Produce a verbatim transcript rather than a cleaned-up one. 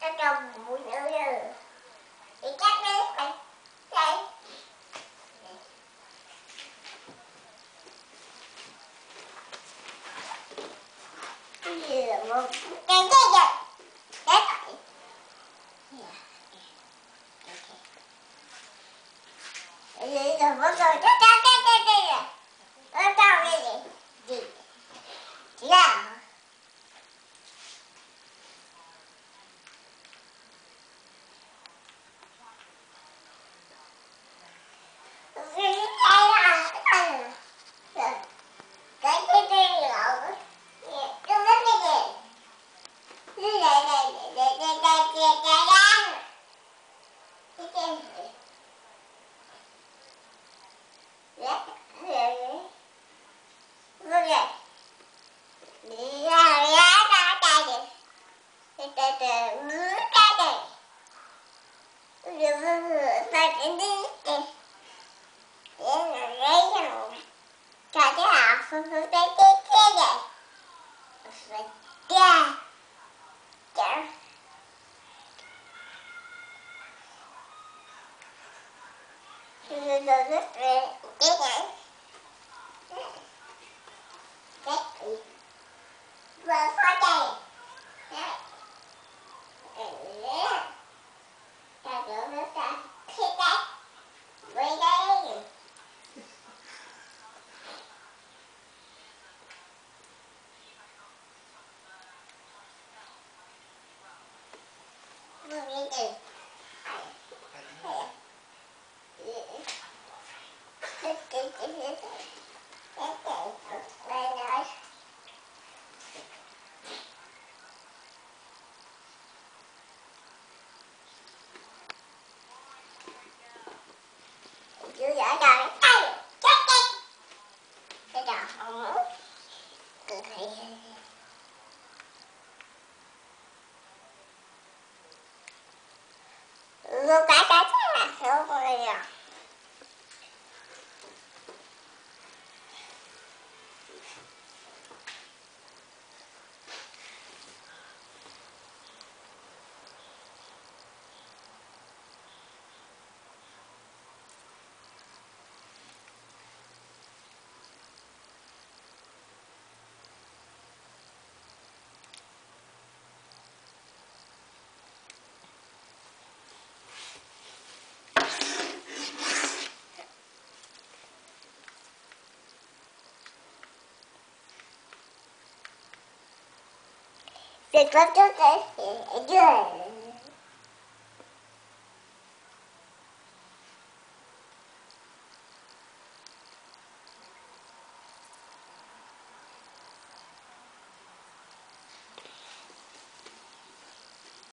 Nó trồng bụi nữa rồi. Thì cắt đi mày. Đây. Cái gì là một cái gì vậy? Đấy vậy. Cái gì là một rồi. Cái cái cái cái cái gì? Nó trồng cái gì? Gì? Chị làm. Chưa giả trời. Ai, chết chết. Cái trò không muốn. Cứ thấy. Vô cái cái chứ là không có gì à. Để con cho cái ở dưới.